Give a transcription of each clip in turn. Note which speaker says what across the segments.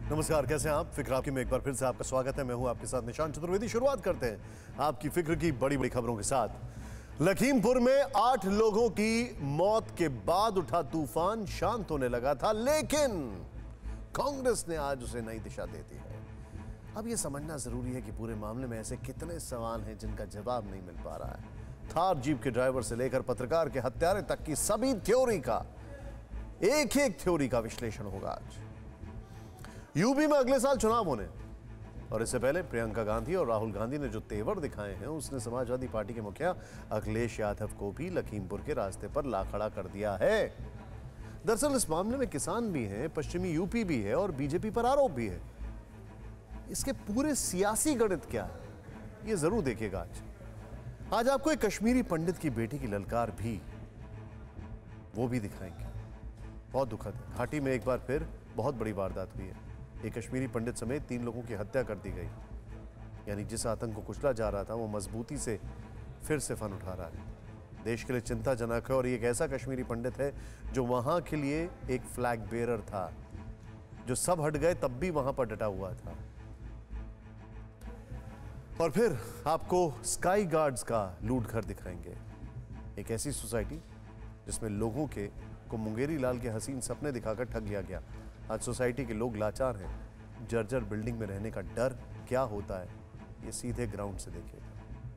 Speaker 1: नमस्कार, कैसे हैं आप? फिक्र आपकी में एक बार फिर से आपका स्वागत है। मैं हूं आपके साथ निशांत चतुर्वेदी। शुरुआत करते हैं आपकी फिक्र की बड़ी बड़ी खबरों के साथ। लखीमपुर में 8 लोगों की मौत के बाद उठा तूफान शांत होने लगा था, लेकिन कांग्रेस ने आज उसे नई दिशा दे दी है। अब यह समझना जरूरी है कि पूरे मामले में ऐसे कितने सवाल हैं जिनका जवाब नहीं मिल पा रहा है। थार जीप के ड्राइवर से लेकर पत्रकार के हत्यारे तक की सभी थ्योरी का एक थ्योरी का विश्लेषण होगा आज। यूपी में अगले साल चुनाव होने और इससे पहले प्रियंका गांधी और राहुल गांधी ने जो तेवर दिखाए हैं, उसने समाजवादी पार्टी के मुखिया अखिलेश यादव को भी लखीमपुर के रास्ते पर ला खड़ा कर दिया है। दरअसल इस मामले में किसान भी हैं, पश्चिमी यूपी भी है और बीजेपी पर आरोप भी है। इसके पूरे सियासी गणित क्या है, ये जरूर देखिएगा आज आपको एक कश्मीरी पंडित की बेटी की ललकार भी वो भी दिखाएंगे। बहुत दुखद है, घाटी में एक बार फिर बहुत बड़ी वारदात हुई है। एक कश्मीरी पंडित समेत 3 लोगों की हत्या कर दी गई। यानी जिस आतंक को कुचला जा रहा था, वो मजबूती से फिर से फन उठा रहा है। देश के लिए चिंताजनक है और ये एक ऐसा कश्मीरी पंडित है जो वहां के लिए एक फ्लैग बेरर था, जो सब हट गए तब भी वहां पर डटा हुआ था। और फिर आपको स्काई गार्ड्स का लूट घर दिखाएंगे। एक ऐसी सोसाइटी जिसमें लोगों को मुंगेरी लाल के हसीन सपने दिखाकर ठग लिया गया। आज सोसाइटी के लोग लाचार हैं। जर्जर बिल्डिंग में रहने का डर क्या होता है, ये सीधे ग्राउंड से देखिएगा।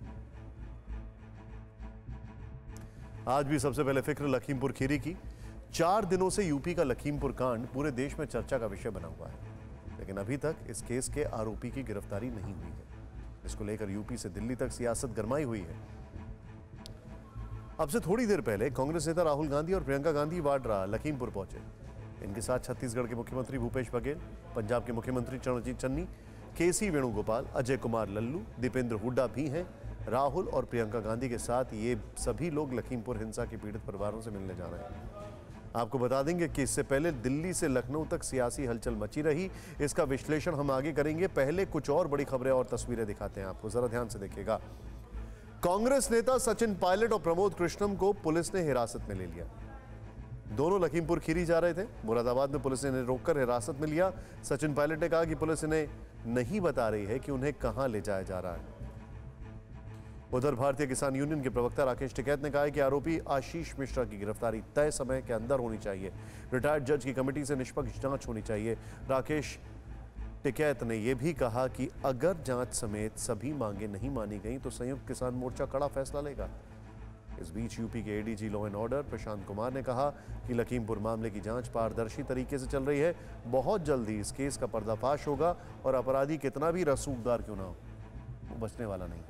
Speaker 1: आज भी सबसे पहले फिक्र लखीमपुर खीरी की। 4 दिनों से यूपी का लखीमपुर कांड पूरे देश में चर्चा का विषय बना हुआ है, लेकिन अभी तक इस केस के आरोपी की गिरफ्तारी नहीं हुई है। इसको लेकर यूपी से दिल्ली तक सियासत गरमाई हुई है। अब से थोड़ी देर पहले कांग्रेस नेता राहुल गांधी और प्रियंका गांधी वाड्रा लखीमपुर पहुंचे। इनके साथ छत्तीसगढ़ के मुख्यमंत्री भूपेश बघेल, पंजाब के मुख्यमंत्री चरणजीत चन्नी, केसी वेणुगोपाल, अजय कुमार लल्लू, दीपेंद्र हुड्डा भी हैं। राहुल और प्रियंका गांधी के साथ ये सभी लोग लखीमपुर हिंसा के पीड़ित परिवारों से मिलने जा रहे हैं। आपको बता देंगे कि इससे पहले दिल्ली से लखनऊ तक सियासी हलचल मची रही। इसका विश्लेषण हम आगे करेंगे। पहले कुछ और बड़ी खबरें और तस्वीरें दिखाते हैं आपको, जरा ध्यान से देखिएगा। कांग्रेस नेता सचिन पायलट और प्रमोद कृष्णम को पुलिस ने हिरासत में ले लिया। दोनों लखीमपुर खीरी जा रहे थे। मुरादाबाद में पुलिस ने इन्हें रोककर हिरासत में लिया। सचिन पायलट ने कहा कि पुलिस इन्हें नहीं बता रही है कि उन्हें कहां ले जाया जा रहा है। उधर भारतीय किसान यूनियन के प्रवक्ता राकेश टिकैत ने कहा है कि आरोपी आशीष मिश्रा की गिरफ्तारी तय समय के अंदर होनी चाहिए। रिटायर्ड जज की कमेटी से निष्पक्ष जांच होनी चाहिए। राकेश टिकैत ने यह भी कहा कि अगर जांच समेत सभी मांगे नहीं मानी गई तो संयुक्त किसान मोर्चा कड़ा फैसला लेगा। इस बीच यूपी के ADG law and order Prashant Kumar ने कहा कि लखीमपुर मामले की जांच पारदर्शी तरीके से चल रही है। बहुत जल्दी इस केस का पर्दाफाश होगा और अपराधी कितना भी रसूखदार क्यों ना हो, वो बचने वाला नहीं।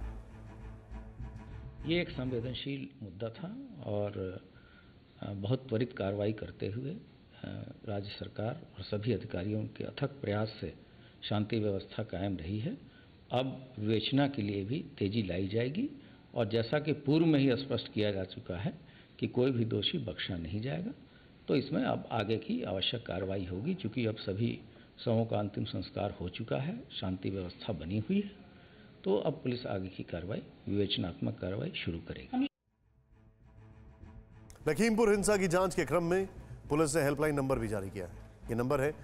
Speaker 2: ये एक संवेदनशील मुद्दा था और बहुत त्वरित कार्रवाई करते हुए राज्य सरकार और सभी अधिकारियों के अथक प्रयास से शांति व्यवस्था कायम रही है। अब विवेचना के लिए भी तेजी लाई जाएगी और जैसा कि पूर्व में ही स्पष्ट किया जा चुका है कि कोई भी दोषी बख्शा नहीं जाएगा, तो इसमें अब आगे की आवश्यक कार्रवाई होगी। चूँकि अब सभी शवों का अंतिम संस्कार हो चुका है, शांति व्यवस्था बनी हुई है, तो अब पुलिस आगे की कार्रवाई, विवेचनात्मक कार्रवाई शुरू करेगी।
Speaker 1: लखीमपुर हिंसा की जांच के क्रम में पुलिस ने हेल्पलाइन नंबर भी जारी किया है। ये नंबर है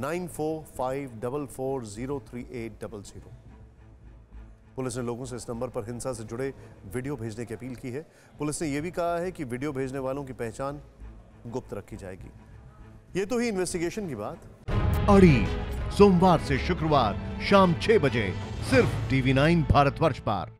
Speaker 1: 9454403800। पुलिस ने लोगों से इस नंबर पर हिंसा से जुड़े वीडियो भेजने की अपील की है। पुलिस ने यह भी कहा है कि वीडियो भेजने वालों की पहचान गुप्त रखी जाएगी। ये तो ही इन्वेस्टिगेशन की बात।
Speaker 3: अड़ी सोमवार से शुक्रवार शाम 6 बजे सिर्फ TV9 भारतवर्ष पर।